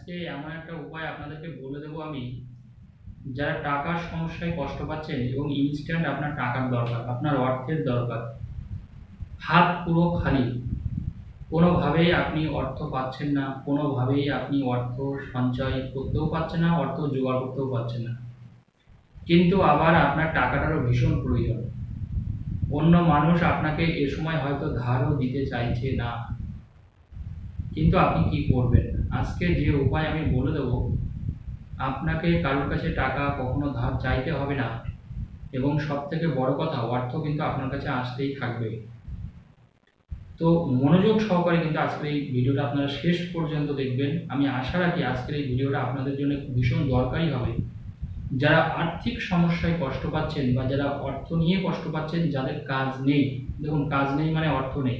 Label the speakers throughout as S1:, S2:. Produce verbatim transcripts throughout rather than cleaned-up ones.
S1: আজকে এমন একটা উপায় আপনাদেরকে বলে দেবো আমি, যারা টাকার সমস্যায় কষ্ট পাচ্ছেন এবং ইনস্ট্যান্ট আপনার টাকার দরকার, আপনার অর্থের দরকার, হাত পুরো খালি, কোনোভাবেই আপনি অর্থ পাচ্ছেন না, কোনোভাবেই আপনি অর্থ সঞ্চয় করতেও পারছেন না, অর্থ জোগাড় করতেও পারছেন না, কিন্তু আবার আপনার টাকাটারও ভীষণ প্রয়োজন। অন্য মানুষ আপনাকে এ সময় হয়তো ধারও দিতে চাইছে না, কিন্তু আপনি কি করবেন? আজকে যে উপায় আমি বলে দেবো, আপনাকে কারোর কাছে টাকা কখনো ধার চাইতে হবে না, এবং সব থেকে বড় কথা, অর্থ কিন্তু আপনার কাছে আসতেই থাকবে। তো মনোযোগ সহকারে কিন্তু আজকের এই ভিডিওটা আপনারা শেষ পর্যন্ত দেখবেন। আমি আশা রাখি আজকের এই ভিডিওটা আপনাদের জন্য ভীষণ দরকারি হবে। যারা আর্থিক সমস্যায় কষ্ট পাচ্ছেন বা যারা অর্থ নিয়ে কষ্ট পাচ্ছেন, যাদের কাজ নেই, দেখুন কাজ নেই মানে অর্থ নেই,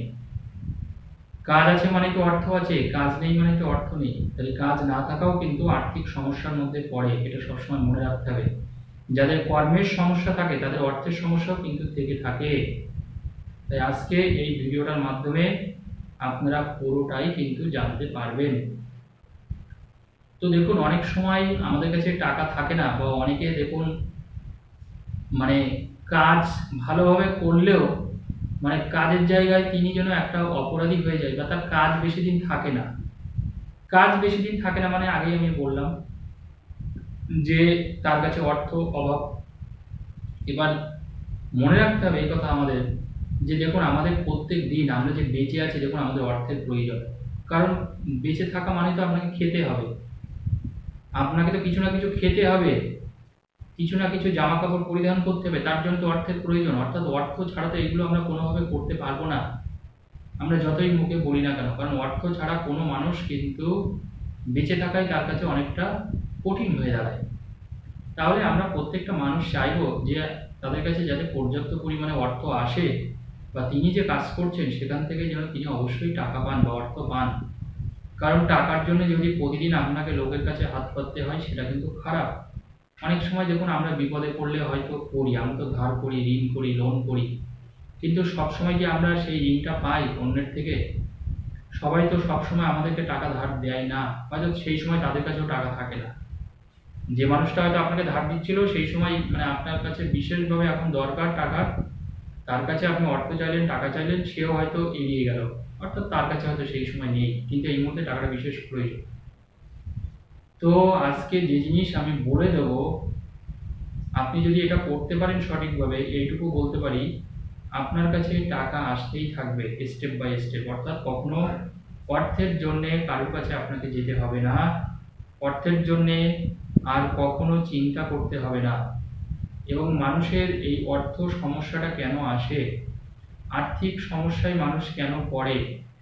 S1: কাজ আছে মানে তো অর্থ আছে, কাজ নেই মানে তো অর্থ নেই। তাহলে কাজ না থাকাও কিন্তু আর্থিক সমস্যার মধ্যে পড়ে, এটা সবসময় মনে রাখতে হবে। যাদের কর্মের সমস্যা থাকে তাদের অর্থের সমস্যাও কিন্তু থেকে থাকে। তাই আজকে এই ভিডিওটার মাধ্যমে আপনারা পুরোটাই কিন্তু জানতে পারবেন। তো দেখুন, অনেক সময় আমাদের কাছে টাকা থাকে না, বা অনেকে দেখুন মানে কাজ ভালোভাবে করলেও মানে কাজের জায়গায় তিনি যেন একটা অপরাধী হয়ে যায়, বা তার কাজ বেশি দিন থাকে না। কাজ বেশি দিন থাকে না মানে আগেই আমি বললাম যে তার কাছে অর্থ অভাব। এবার মনে রাখতে হবে এই কথা আমাদের, যে দেখুন আমাদের প্রত্যেক দিন আমরা যে বেঁচে আছি, দেখুন আমাদের অর্থের প্রয়োজন। কারণ বেঁচে থাকা মানে তো আপনাকে খেতে হবে, আপনাকে তো কিছু না কিছু খেতে হবে, কিছু না কিছু জামা কাপড় পরিধান করতে হবে, তার জন্য তো অর্থের প্রয়োজন। অর্থাৎ অর্থ ছাড়া তো এগুলো আমরা কোনোভাবে করতে পারবো না, আমরা যতই মুখে বলি না কেন। কারণ অর্থ ছাড়া কোনো মানুষ কিন্তু বেঁচে থাকাই তার কাছে অনেকটা কঠিন হয়ে দাঁড়ায়। তাহলে আমরা প্রত্যেকটা মানুষ চাইবো যে তাদের কাছে যাতে পর্যাপ্ত পরিমাণে অর্থ আসে, বা তিনি যে কাজ করছেন সেখান থেকে যেন তিনি অবশ্যই টাকা পান বা অর্থ পান। কারণ টাকার জন্য যদি প্রতিদিন আপনাকে লোকের কাছে হাত পাততে হয়, সেটা কিন্তু খারাপ। অনেক সময় দেখুন আমরা বিপদে পড়লে হয়তো করি, আমরা তো ধার করি, ঋণ করি, লোন করি, কিন্তু সবসময় যে আমরা সেই ঋণটা পাই অন্যের থেকে? সবাই তো সবসময় আমাদেরকে টাকা ধার দেয় না, হয়তো সেই সময় তাদের কাছেও টাকা থাকে না। যে মানুষটা হয়তো আপনাকে ধার দিচ্ছিল সেই সময় মানে আপনার কাছে বিশেষভাবে এখন দরকার টাকার, তার কাছে আপনি অর্থ চাইলেন, টাকা চাইলেন, সেও হয়তো এড়িয়ে গেল, অর্থাৎ তার কাছে হয়তো সেই সময় নেই, কিন্তু এই মুহূর্তে টাকাটা বিশেষ প্রয়োজন। তো আজকে যে জিনিস আমি বলে দেব, আপনি যদি এটা করতে পারেন সঠিকভাবে, এইটুকু বলতে পারি, আপনার কাছে টাকা আসতেই থাকবে স্টেপ বাই স্টেপ। অর্থাৎ কখনো অর্থের জন্যে কারোর কাছে আপনাকে যেতে হবে না, অর্থের জন্যে আর কখনো চিন্তা করতে হবে না। এবং মানুষের এই অর্থ সমস্যাটা কেন আসে, আর্থিক সমস্যায় মানুষ কেন পড়ে,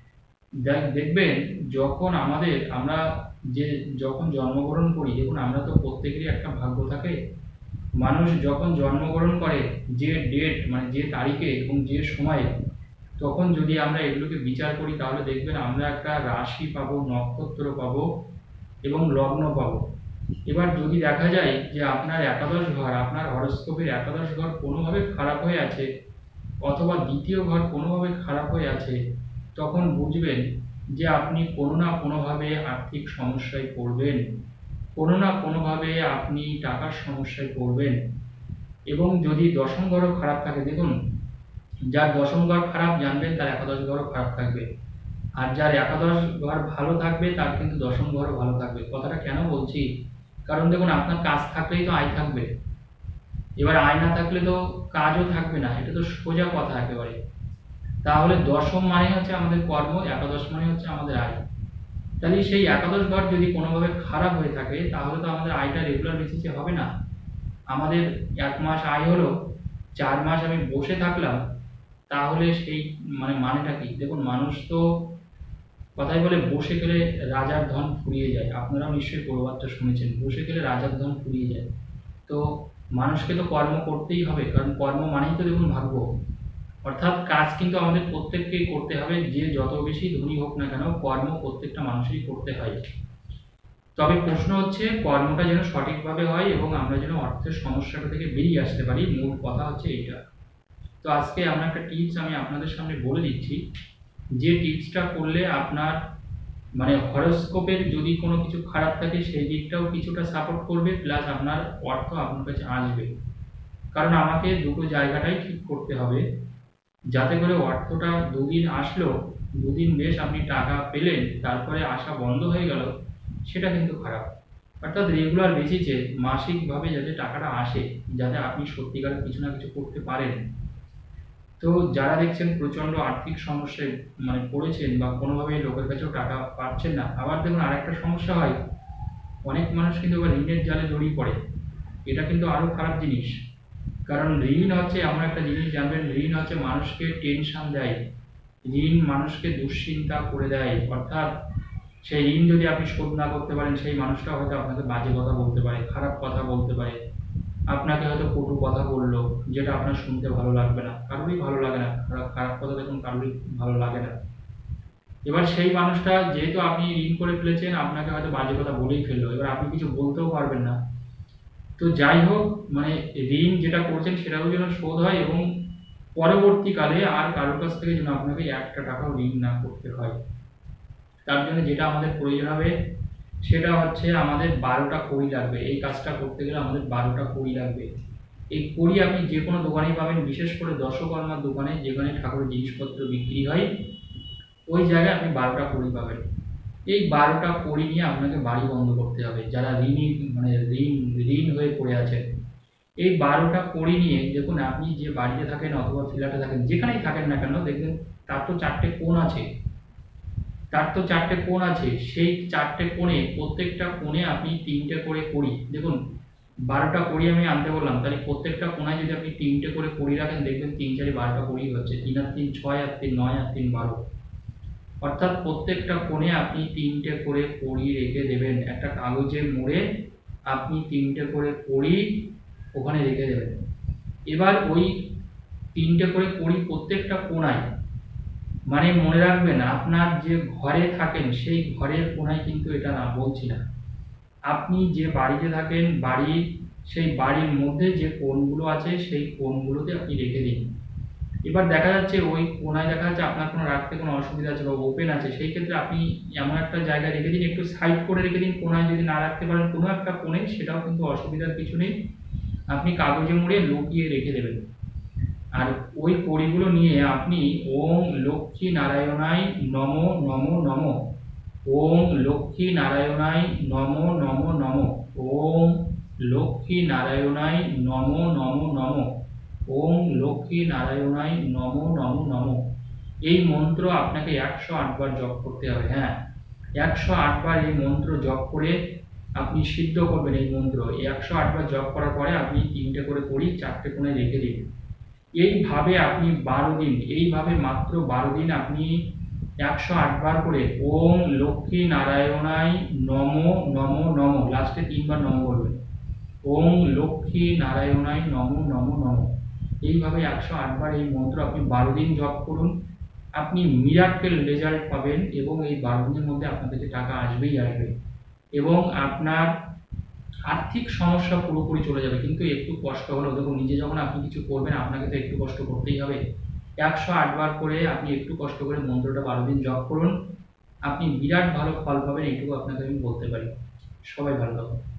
S1: দেখবেন যখন আমাদের আমরা যে যখন জন্মগ্রহণ করি, দেখুন আমরা তো প্রত্যেকেরই একটা ভাগ্য থাকে। মানুষ যখন জন্মগ্রহণ করে, যে ডেট মানে যে তারিখে এবং যে সময়ে, তখন যদি আমরা এগুলোকে বিচার করি তাহলে দেখবেন আমরা একটা রাশি পাবো, নক্ষত্র পাবো এবং লগ্ন পাবো। এবার যদি দেখা যায় যে আপনার একাদশ ঘর, আপনার হরস্কোপের একাদশ ঘর কোনোভাবে খারাপ হয়ে আছে, অথবা দ্বিতীয় ঘর কোনোভাবে খারাপ হয়ে আছে, তখন বুঝবেন যে আপনি কোনো না কোনোভাবে আর্থিক সমস্যায় পড়বেন, কোনো না কোনোভাবে আপনি টাকার সমস্যায় পড়বেন। এবং যদি দশম ঘরও খারাপ থাকে, দেখুন যার দশম ঘর খারাপ জানবেন তার একাদশ ঘরও খারাপ থাকবে, আর যার একাদশ ঘর ভালো থাকবে তার কিন্তু দশম ঘরও ভালো থাকবে। কথাটা কেন বলছি, কারণ দেখুন আপনার কাজ থাকলেই তো আয় থাকবে, এবার আয় না থাকলে তো কাজও থাকবে না, এটা তো সোজা কথা একেবারে। তাহলে দশম মানে হচ্ছে আমাদের কর্ম, একাদশ মানে হচ্ছে আমাদের আয়। তাহলে সেই একাদশ ঘর যদি কোনোভাবে খারাপ হয়ে থাকে, তাহলে তো আমাদের আয়টা রেগুলার বেসিসে হবে না। আমাদের এক মাস আয় হলো, চার মাস আমি বসে থাকলাম, তাহলে সেই মানে মানেটা কি? দেখুন মানুষ তো কথাই বলে বসে গেলে রাজার ধন ফুরিয়ে যায়, আপনারাও নিশ্চয়ই প্রবাদটা শুনেছেন, বসে গেলে রাজার ধন ফুরিয়ে যায়। তো মানুষকে তো কর্ম করতেই হবে, কারণ কর্ম মানেই তো দেখুন ভাগ্য। অর্থাৎ কাজ কিন্তু আমাদের প্রত্যেককেই করতে হবে, যে যত বেশি ধনী হোক না কেন, কর্ম প্রত্যেকটা মানুষেরই করতে হয়। তবে প্রশ্ন হচ্ছে কর্মটা যেন সঠিকভাবে হয় এবং আমরা যেন অর্থের সমস্যাটা থেকে বেরিয়ে আসতে পারি, মূল কথা হচ্ছে এইটা। তো আজকে আমরা একটা টিপস আমি আপনাদের সামনে বলে দিচ্ছি, যে টিপসটা করলে আপনার মানে হরোস্কোপের যদি কোনো কিছু খারাপ থাকে সেই দিকটাও কিছুটা সাপোর্ট করবে, প্লাস আপনার অর্থ আপনার কাছে আসবে। কারণ আমাকে দুটো জায়গাটাই ঠিক করতে হবে, যাতে করে অর্থটা দুদিন আসলো, দুদিন বেশ আপনি টাকা পেলেন, তারপরে আসা বন্ধ হয়ে গেল, সেটা কিন্তু খারাপ। অর্থাৎ রেগুলার বেসিসে মাসিকভাবে যাতে টাকাটা আসে, যাতে আপনি সত্যিকার কিছু না কিছু করতে পারেন। তো যারা দেখছেন প্রচণ্ড আর্থিক সমস্যায় মানে পড়েছেন বা কোনোভাবেই লোকের কাছেও টাকা পাচ্ছেন না, আবার দেখুন আরেকটা সমস্যা হয়, অনেক মানুষ কিন্তু আবার ঋণের জালে জড়িয়ে পড়ে। এটা কিন্তু আরও খারাপ জিনিস। কারণ ঋণ হচ্ছে এমন একটা জিনিস, জানবেন, ঋণ হচ্ছে মানুষকে টেনশন দেয়, ঋণ মানুষকে দুশ্চিন্তা করে দেয়। অর্থাৎ সেই ঋণ যদি আপনি শোধ না করতে পারেন, সেই মানুষটা হয়তো আপনাকে বাজে কথা বলতে পারে, খারাপ কথা বলতে পারে, আপনাকে হয়তো কটু কথা বললো, যেটা আপনার শুনতে ভালো লাগবে না, কারোরই ভালো লাগে না, খারাপ খারাপ কথা দেখুন কারোরই ভালো লাগে না। এবার সেই মানুষটা, যেহেতু আপনি ঋণ করে ফেলেছেন, আপনাকে হয়তো বাজে কথা বলেই ফেললো, এবার আপনি কিছু বলতেও পারবেন না। তো যাই হোক, মানে ঋণ যেটা করছেন সেটাও যেন শোধ হয়, এবং পরবর্তীকালে আর কারোর কাছ থেকে যেন আপনাকে একটা টাকাও ঋণ না করতে হয়। তার জন্য যেটা আমাদের প্রয়োজন হবে, সেটা হচ্ছে আমাদের বারোটা কড়ি লাগবে। এই কাজটা করতে গেলে আমাদের বারোটা কড়ি লাগবে। এই কড়ি আপনি যে কোনো দোকানেই পাবেন, বিশেষ করে দশকর্মার দোকানে, যেখানে ঠাকুরের জিনিসপত্র বিক্রি হয়, ওই জায়গায় আপনি বারোটা কড়ি পাবেন। এই বারোটা কড়ি নিয়ে আপনাকে বাড়ি বন্ধ করতে হবে, যারা ঋণী মানে ঋণ ঋণ হয়ে পড়ে আছেন। এই বারোটা কড়ি নিয়ে দেখুন, আপনি যে বাড়িতে থাকেন অথবা ফ্ল্যাটে থাকেন, যেখানেই থাকেন না কেন, দেখবেন তার তো চারটে কোণ আছে, তার তো চারটে কোণ আছে সেই চারটে কোণে, প্রত্যেকটা কোণে আপনি তিনটে করে কড়ি, দেখুন বারোটা কড়ি আমি আনতে বললাম, তাহলে প্রত্যেকটা কোণায় যদি আপনি তিনটে করে কড়ি রাখেন, দেখবেন তিন চারি বারোটা কড়ি হচ্ছে, তিন আর তিন ছয়, আর তিন নয়, আর তিন বারো। অর্থাৎ প্রত্যেকটা কোণে আপনি তিনটে করে কড়ি রেখে দেবেন, একটা কাগজে মুড়ে আপনি তিনটে করে কড়ি ওখানে রেখে দেবেন। এবার ওই তিনটে করে কড়ি প্রত্যেকটা কোণায়, মানে মনে রাখবেন, আপনার যে ঘরে থাকেন সেই ঘরের কোণায় কিন্তু এটা না বলছি না, আপনি যে বাড়িতে থাকেন বাড়ির সেই বাড়ির মধ্যে যে কোণগুলো আছে সেই কোণগুলোতে আপনি রেখে দিন। এবার দেখা যাচ্ছে ওই কোণায় দেখা যাচ্ছে আপনার কোনো রাখতে কোনো অসুবিধা আছে বা ওপেন আছে, সেই ক্ষেত্রে আপনি এমন একটা জায়গায় রেখে দিন, একটু সাইড করে রেখে দিন। কোণায় যদি না রাখতে পারেন কোনো একটা কোণে, সেটাও কিন্তু অসুবিধার কিছু নেই, আপনি কাগজে মুড়ে লুকিয়ে রেখে দেবেন। আর ওই কড়িগুলো নিয়ে আপনি ওম লক্ষ্মী নারায়ণায় নম নম নম, ওম লক্ষ্মী নারায়ণায় নম নম নম, ওম লক্ষ্মী নারায়ণায় নম নম নম, ওম লক্ষ্মী নারায়ণায় নম নম নম। এই মন্ত্র আপনাকে একশো আটবার জপ করতে হবে। হ্যাঁ, একশো আটবার এই মন্ত্র জপ করে আপনি সিদ্ধ করবেন এই মন্ত্র। এই একশো আটবার জপ করার পরে আপনি তিনটে করে কড়ি চারটে কোণে রেখে দিন। এইভাবে আপনি বারো দিন, এইভাবে মাত্র বারো দিন আপনি একশো আটবার করে ওম লক্ষ্মী নারায়ণায় নম নম নম, লাস্টে তিনবার নম বলবেন, ওম লক্ষ্মী নারায়ণায় নম নম নম। এইভাবে একশো আটবার এই মন্ত্র আপনি বারো দিন জপ করুন, আপনি মিরাক্কেল রেজাল্ট পাবেন, এবং এই বারো দিনের মধ্যে আপনার কাছে টাকা আসবেই আসবে, এবং আপনার আর্থিক সমস্যা পুরোপুরি চলে যাবে। কিন্তু একটু কষ্ট হলেও, দেখুন নিজে যখন আপনি কিছু করবেন, আপনাকে তো একটু কষ্ট করতেই হবে। একশো আটবার করে আপনি একটু কষ্ট করে মন্ত্রটা বারো দিন জপ করুন, আপনি বিরাট ভালো ফল পাবেন, এইটুকু আপনাকে আমি বলতে পারি। সবাই ভালো থাকুন।